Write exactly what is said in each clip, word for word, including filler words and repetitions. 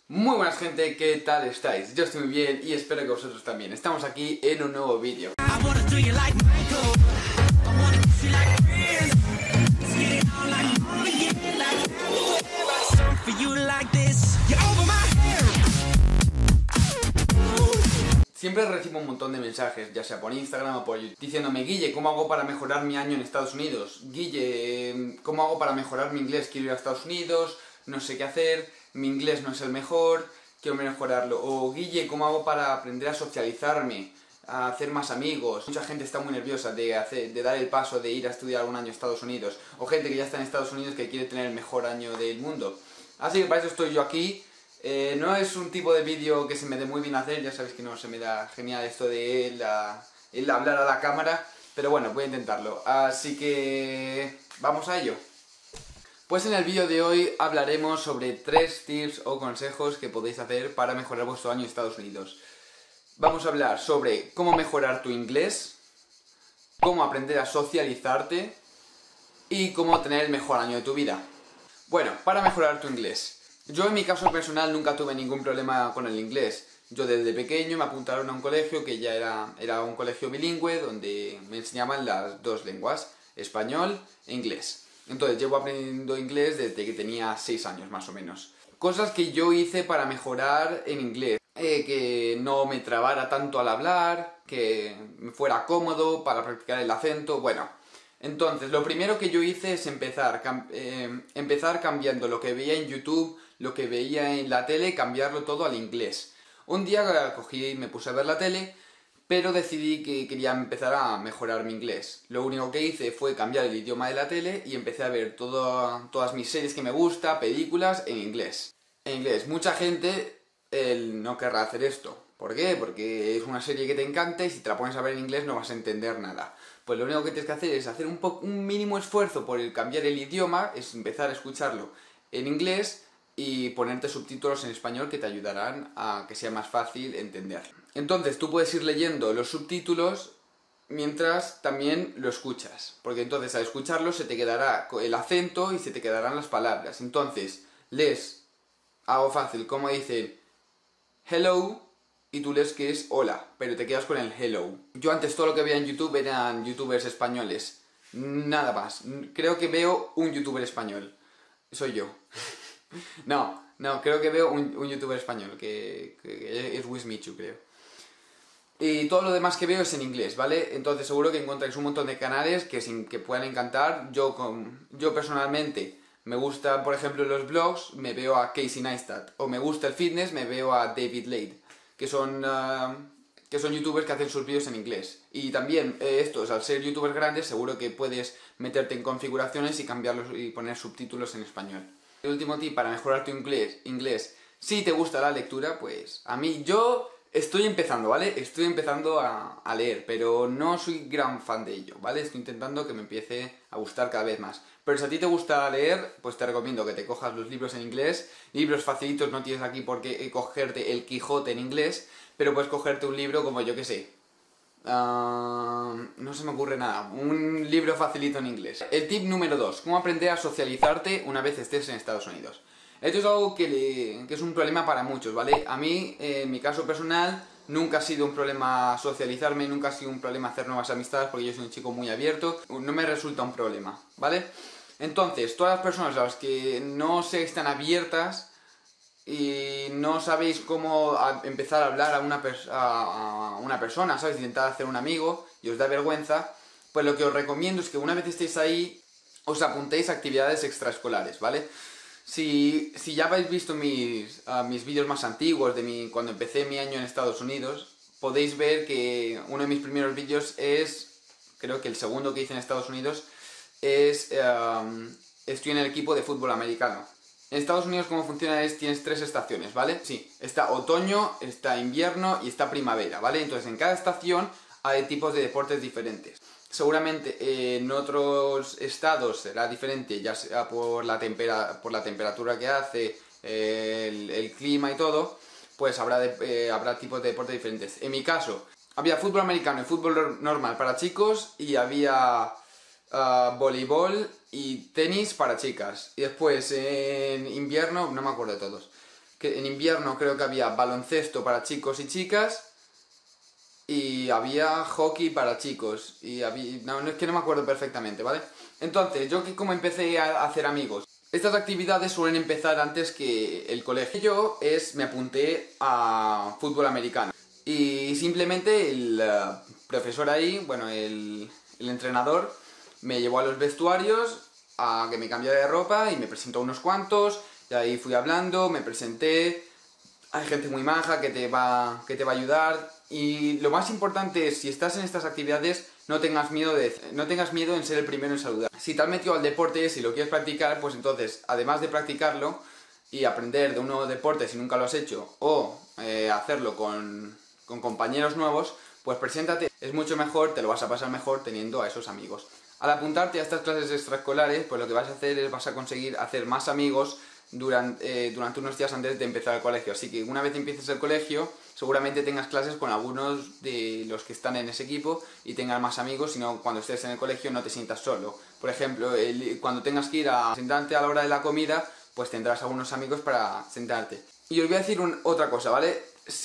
Muy buenas gente, ¿qué tal estáis? Yo estoy muy bien y espero que vosotros también. Estamos aquí en un nuevo vídeo. Siempre recibo un montón de mensajes, ya sea por Instagram o por YouTube, diciéndome: Guille, ¿cómo hago para mejorar mi año en Estados Unidos? Guille, ¿cómo hago para mejorar mi inglés? Quiero ir a Estados Unidos, no sé qué hacer, mi inglés no es el mejor, quiero mejorarlo. O Guille, ¿cómo hago para aprender a socializarme, a hacer más amigos? Mucha gente está muy nerviosa de, hacer, de dar el paso de ir a estudiar un año a Estados Unidos. O gente que ya está en Estados Unidos que quiere tener el mejor año del mundo. Así que para eso estoy yo aquí. Eh, no es un tipo de vídeo que se me dé muy bien hacer, ya sabéis que no se me da genial esto de el, el hablar a la cámara, pero bueno, voy a intentarlo. Así que vamos a ello. Pues en el vídeo de hoy hablaremos sobre tres tips o consejos que podéis hacer para mejorar vuestro año en Estados Unidos. Vamos a hablar sobre cómo mejorar tu inglés, cómo aprender a socializarte y cómo tener el mejor año de tu vida. Bueno, para mejorar tu inglés. Yo en mi caso personal nunca tuve ningún problema con el inglés. Yo desde pequeño me apuntaron a un colegio que ya era, era un colegio bilingüe donde me enseñaban las dos lenguas, español e inglés. Entonces llevo aprendiendo inglés desde que tenía seis años más o menos. Cosas que yo hice para mejorar en inglés. Eh, que no me trabara tanto al hablar, que me fuera cómodo para practicar el acento, bueno. Entonces, lo primero que yo hice es empezar, eh, empezar cambiando lo que veía en YouTube, lo que veía en la tele, cambiarlo todo al inglés. Un día cogí y me puse a ver la tele, pero decidí que quería empezar a mejorar mi inglés. Lo único que hice fue cambiar el idioma de la tele y empecé a ver todo, todas mis series que me gustan, películas, en inglés. En inglés. Mucha gente él, no querrá hacer esto. ¿Por qué? Porque es una serie que te encanta y si te la pones a ver en inglés no vas a entender nada. Pues lo único que tienes que hacer es hacer un, un mínimo esfuerzo por el cambiar el idioma, es empezar a escucharlo en inglés y ponerte subtítulos en español que te ayudarán a que sea más fácil entender. Entonces tú puedes ir leyendo los subtítulos mientras también lo escuchas, porque entonces al escucharlo se te quedará el acento y se te quedarán las palabras. Entonces lees algo fácil, como dicen hello, y tú lees que es hola, pero te quedas con el hello. Yo antes todo lo que veía en YouTube eran youtubers españoles, nada más. Creo que veo un youtuber español, soy yo. no, no, creo que veo un, un youtuber español, que, que es Wismichu, creo. Y todo lo demás que veo es en inglés, ¿vale? Entonces seguro que encontráis un montón de canales que, sin, que puedan encantar. Yo, con, yo personalmente me gusta, por ejemplo, los blogs, me veo a Casey Neistat. O me gusta el fitness, me veo a David Lade. Que son, uh, que son youtubers que hacen sus vídeos en inglés. Y también eh, estos, al ser youtubers grandes, seguro que puedes meterte en configuraciones y cambiarlos y poner subtítulos en español. El último tip para mejorar tu inglés, inglés, si te gusta la lectura, pues a mí, yo estoy empezando, ¿vale? Estoy empezando a, a leer, pero no soy gran fan de ello, ¿vale? Estoy intentando que me empiece a gustar cada vez más. Pero si a ti te gusta leer, pues te recomiendo que te cojas los libros en inglés. Libros facilitos, no tienes aquí por qué cogerte el Quijote en inglés, pero puedes cogerte un libro como, yo que sé, uh, no se me ocurre nada, un libro facilito en inglés. El tip número dos, cómo aprender a socializarte una vez estés en Estados Unidos. Esto es algo que, le, que es un problema para muchos, ¿vale? A mí, eh, en mi caso personal, nunca ha sido un problema socializarme, nunca ha sido un problema hacer nuevas amistades, porque yo soy un chico muy abierto, no me resulta un problema, ¿vale? Entonces, todas las personas a las que no seáis tan abiertas y no sabéis cómo a empezar a hablar a una, a una persona, ¿sabes? Intentar hacer un amigo y os da vergüenza, pues lo que os recomiendo es que una vez estéis ahí, os apuntéis a actividades extraescolares, ¿vale? Si, si ya habéis visto mis, uh, mis vídeos más antiguos de mi, cuando empecé mi año en Estados Unidos, podéis ver que uno de mis primeros vídeos es, creo que el segundo que hice en Estados Unidos, es, um, estoy en el equipo de fútbol americano. En Estados Unidos cómo funciona es, tienes tres estaciones, ¿vale? Sí, está otoño, está invierno y está primavera, ¿vale? Entonces en cada estación hay tipos de deportes diferentes. Seguramente eh, en otros estados será diferente, ya sea por la, tempera por la temperatura que hace, eh, el, el clima y todo, pues habrá, de, eh, habrá tipos de deportes diferentes. En mi caso, había fútbol americano y fútbol normal para chicos y había uh, voleibol y tenis para chicas. Y después en invierno, no me acuerdo de todos, que en invierno creo que había baloncesto para chicos y chicas, y había hockey para chicos, y había... No, no, es que no me acuerdo perfectamente, ¿vale? Entonces, yo que como empecé a hacer amigos. Estas actividades suelen empezar antes que el colegio. Yo es, me apunté a fútbol americano. Y simplemente el uh, profesor ahí, bueno, el, el entrenador, me llevó a los vestuarios a que me cambiara de ropa y me presentó unos cuantos. Y ahí fui hablando, me presenté. Hay gente muy maja que te va, que te va a ayudar. Y lo más importante es, si estás en estas actividades, no tengas miedo de, no tengas miedo en ser el primero en saludar. Si te has metido al deporte, si lo quieres practicar, pues entonces, además de practicarlo y aprender de un nuevo deporte si nunca lo has hecho, o eh, hacerlo con, con compañeros nuevos, pues preséntate. Es mucho mejor, te lo vas a pasar mejor teniendo a esos amigos. Al apuntarte a estas clases extraescolares, pues lo que vas a hacer es vas a conseguir hacer más amigos durante, eh, durante unos días antes de empezar el colegio. Así que una vez empieces el colegio, seguramente tengas clases con algunos de los que están en ese equipo y tengas más amigos, sino cuando estés en el colegio no te sientas solo. Por ejemplo, el, cuando tengas que ir a sentarte a la hora de la comida, pues tendrás algunos amigos para sentarte. Y os voy a decir un, otra cosa, ¿vale?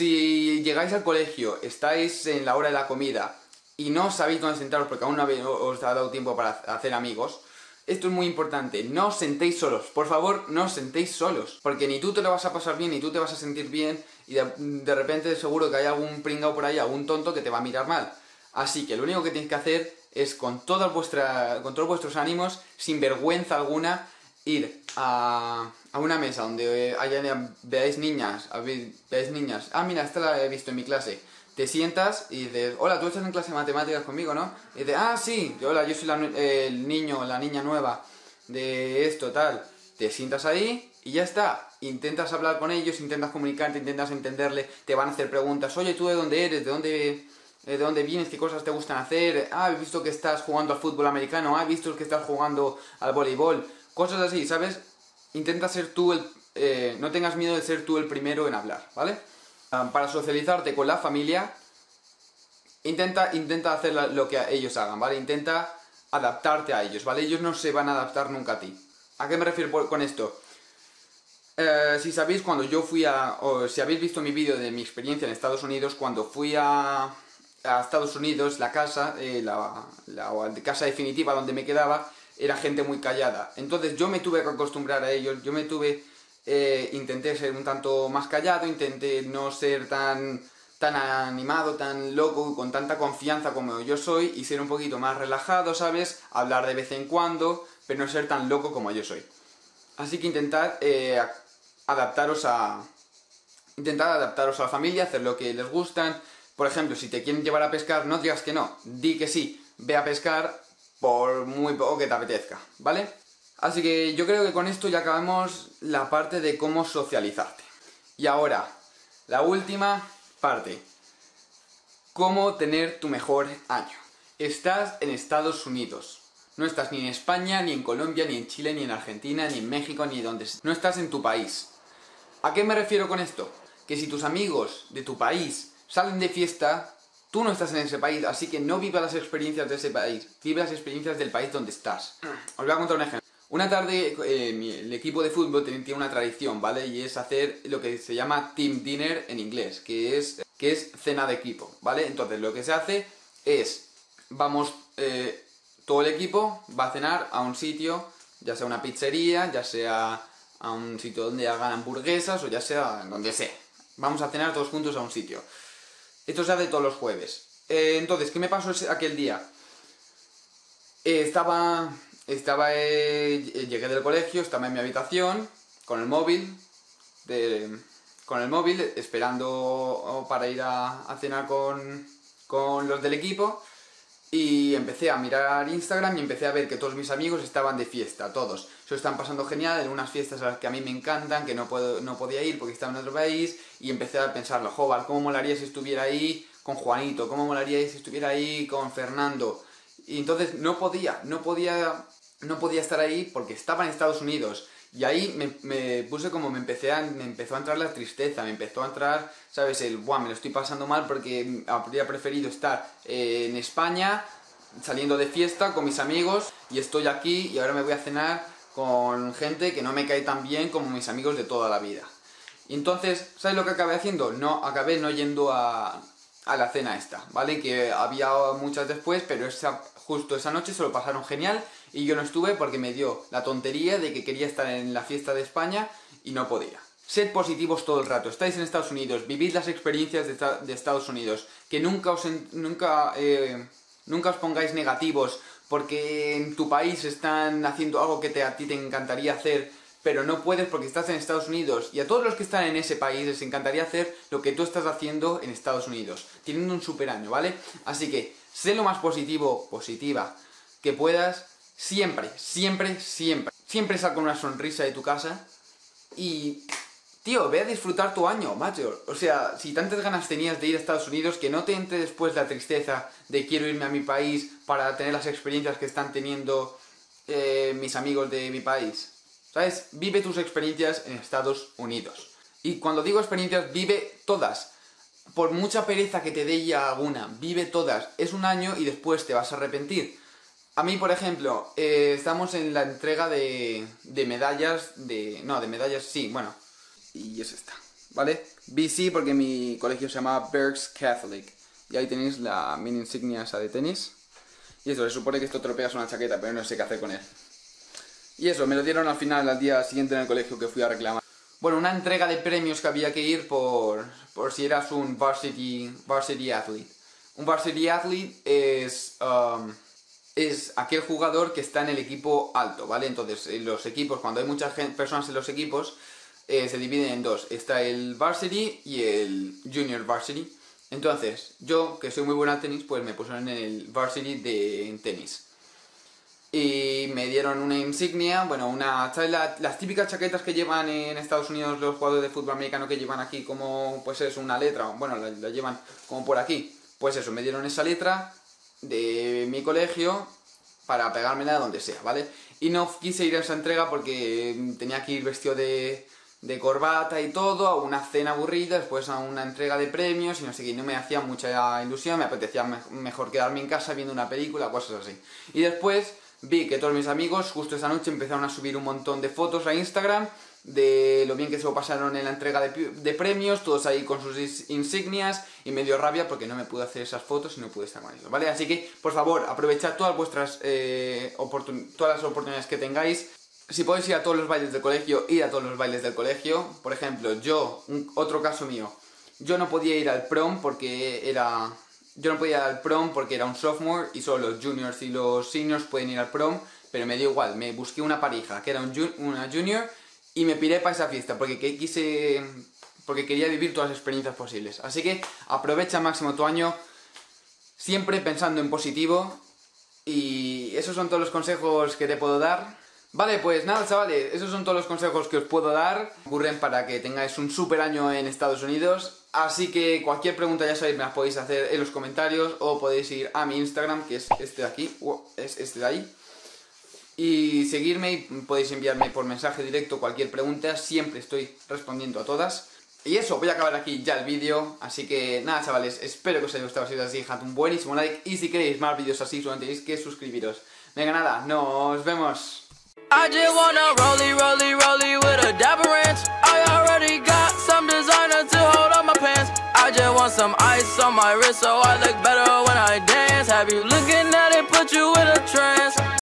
Si llegáis al colegio, estáis en la hora de la comida y no sabéis dónde sentaros porque aún no habéis, os ha dado tiempo para hacer amigos, esto es muy importante, no os sentéis solos, por favor, no os sentéis solos, porque ni tú te lo vas a pasar bien, ni tú te vas a sentir bien, y de, de repente seguro que hay algún pringao por ahí, algún tonto que te va a mirar mal. Así que lo único que tenéis que hacer es, con, toda vuestra, con todos vuestros ánimos, sin vergüenza alguna, ir a, a una mesa donde haya, veáis niñas, veáis niñas, ah mira, esta la he visto en mi clase. Te sientas y dices, hola, tú estás en clase de matemáticas conmigo, ¿no? Y dices, ah, sí, yo, hola, yo soy la, el niño, la niña nueva de esto, tal. Te sientas ahí y ya está. Intentas hablar con ellos, intentas comunicarte, intentas entenderle, te van a hacer preguntas. Oye, ¿tú de dónde eres? ¿De dónde, de dónde vienes? ¿Qué cosas te gustan hacer? Ah, he visto que estás jugando al fútbol americano. Ah, he visto que estás jugando al voleibol. Cosas así, ¿sabes? Intenta ser tú el... Eh, no tengas miedo de ser tú el primero en hablar, ¿vale? Para socializarte con la familia, intenta, intenta hacer lo que ellos hagan, ¿vale? Intenta adaptarte a ellos, ¿vale? Ellos no se van a adaptar nunca a ti. ¿A qué me refiero con esto? Eh, si sabéis, cuando yo fui a... o si habéis visto mi vídeo de mi experiencia en Estados Unidos, cuando fui a, a Estados Unidos, la casa, eh, la, la casa definitiva donde me quedaba, era gente muy callada. Entonces yo me tuve que acostumbrar a ellos, yo me tuve... Eh, intenté ser un tanto más callado, intenté no ser tan, tan animado, tan loco, con tanta confianza como yo soy, y ser un poquito más relajado, ¿sabes? Hablar de vez en cuando, pero no ser tan loco como yo soy. Así que intentad eh, adaptaros a... Intentad adaptaros a la familia, hacer lo que les gustan. Por ejemplo, si te quieren llevar a pescar, no digas que no, di que sí, ve a pescar por muy poco que te apetezca, ¿vale? Así que yo creo que con esto ya acabamos la parte de cómo socializarte. Y ahora, la última parte. Cómo tener tu mejor año. Estás en Estados Unidos. No estás ni en España, ni en Colombia, ni en Chile, ni en Argentina, ni en México, ni donde... No estás en tu país. ¿A qué me refiero con esto? Que si tus amigos de tu país salen de fiesta, tú no estás en ese país, así que no vivas las experiencias de ese país. Vive las experiencias del país donde estás. Os voy a contar un ejemplo. Una tarde eh, mi, el equipo de fútbol tiene, tiene una tradición, ¿vale? Y es hacer lo que se llama team dinner en inglés, que es, que es cena de equipo, ¿vale? Entonces lo que se hace es, vamos, eh, todo el equipo va a cenar a un sitio, ya sea una pizzería, ya sea a un sitio donde hagan hamburguesas o ya sea donde sea. Vamos a cenar todos juntos a un sitio. Esto se hace todos los jueves. Eh, entonces, ¿qué me pasó ese, aquel día? Eh, estaba... Estaba, eh, llegué del colegio, estaba en mi habitación, con el móvil, de, con el móvil, esperando para ir a, a cenar con, con los del equipo, y empecé a mirar Instagram y empecé a ver que todos mis amigos estaban de fiesta, todos. Se lo están pasando genial en unas fiestas a las que a mí me encantan, que no, puedo, no podía ir porque estaba en otro país, y empecé a pensarlo, joder, ¿cómo molaría si estuviera ahí con Juanito? ¿Cómo molaría si estuviera ahí con Fernando? Y entonces no podía, no podía... No podía estar ahí porque estaba en Estados Unidos. Y ahí me, me puse como, me, empecé a, me empezó a entrar la tristeza, me empezó a entrar, ¿sabes? El, buah, me lo estoy pasando mal porque habría preferido estar eh, en España, saliendo de fiesta con mis amigos, y estoy aquí y ahora me voy a cenar con gente que no me cae tan bien como mis amigos de toda la vida. Y entonces, ¿sabes lo que acabé haciendo? No, acabé no yendo a, a la cena esta, ¿vale? Que había muchas después, pero esa, justo esa noche se lo pasaron genial y yo no estuve porque me dio la tontería de que quería estar en la fiesta de España y no podía. Sed positivos todo el rato, estáis en Estados Unidos, vivid las experiencias de, de Estados Unidos, que nunca os, nunca, eh, nunca os pongáis negativos porque en tu país están haciendo algo que te, a ti te encantaría hacer, pero no puedes porque estás en Estados Unidos, y a todos los que están en ese país les encantaría hacer lo que tú estás haciendo en Estados Unidos, teniendo un super año, ¿vale? Así que, sé lo más positivo, positiva, que puedas, siempre, siempre, siempre, siempre sal con una sonrisa de tu casa, y, tío, ve a disfrutar tu año, macho. O sea, si tantas ganas tenías de ir a Estados Unidos, que no te entre después la tristeza de quiero irme a mi país para tener las experiencias que están teniendo eh, mis amigos de mi país. ¿Sabes? Vive tus experiencias en Estados Unidos. Y cuando digo experiencias, vive todas. Por mucha pereza que te dé ya alguna, vive todas. Es un año y después te vas a arrepentir. A mí, por ejemplo, eh, estamos en la entrega de, de medallas, de... No, de medallas, sí, bueno. Y es esta, ¿vale? B C porque mi colegio se llama Berks Catholic. Y ahí tenéis la mini insignia esa de tenis. Y eso, se supone que esto te lo pegas a una chaqueta, pero no sé qué hacer con él. Y eso, me lo dieron al final, al día siguiente en el colegio que fui a reclamar. Bueno, una entrega de premios que había que ir por, por si eras un varsity, varsity athlete. Un varsity athlete es, um, es aquel jugador que está en el equipo alto, ¿vale? Entonces, en los equipos, cuando hay muchas personas en los equipos, eh, se dividen en dos. Está el varsity y el junior varsity. Entonces, yo, que soy muy bueno al tenis, pues me pusieron en el varsity de tenis. Y me dieron una insignia, bueno, una, ¿sabes? La, las típicas chaquetas que llevan en Estados Unidos los jugadores de fútbol americano que llevan aquí como, pues es una letra, bueno, la, la llevan como por aquí. Pues eso, me dieron esa letra de mi colegio para pegármela donde sea, ¿vale? Y no quise ir a esa entrega porque tenía que ir vestido de, de corbata y todo, a una cena aburrida, después a una entrega de premios y no sé qué, no me hacía mucha ilusión, me apetecía me mejor quedarme en casa viendo una película, cosas así. Y después vi que todos mis amigos justo esa noche empezaron a subir un montón de fotos a Instagram de lo bien que se lo pasaron en la entrega de, de premios, todos ahí con sus insignias, y me dio rabia porque no me pude hacer esas fotos y no pude estar con ellos, ¿vale? Así que, por favor, aprovechad todas vuestras eh, todas las oportunidades que tengáis. Si podéis ir a todos los bailes del colegio, ir a todos los bailes del colegio. Por ejemplo, yo, un, otro caso mío, yo no podía ir al prom porque era... Yo no podía ir al prom porque era un sophomore y solo los juniors y los seniors pueden ir al prom, pero me dio igual, me busqué una pareja que era un jun una junior y me piré para esa fiesta porque quise, porque quería vivir todas las experiencias posibles. Así que aprovecha al máximo tu año, siempre pensando en positivo, y esos son todos los consejos que te puedo dar. Vale, pues nada, chavales, esos son todos los consejos que os puedo dar. Ocurren para que tengáis un super año en Estados Unidos. Así que cualquier pregunta, ya sabéis, me las podéis hacer en los comentarios o podéis ir a mi Instagram, que es este de aquí, es este de ahí. Y seguirme y podéis enviarme por mensaje directo cualquier pregunta, siempre estoy respondiendo a todas. Y eso, voy a acabar aquí ya el vídeo, así que nada, chavales, espero que os haya gustado. Si es así, dejad un buenísimo like y si queréis más vídeos así, solo tenéis que suscribiros. Venga, nada, nos vemos. I just wanna rollie, rollie, rollie with a dapper ranch. I already got some designer to hold up my pants. I just want some ice on my wrist so I look better when I dance. Have you looking at it, put you in a trance.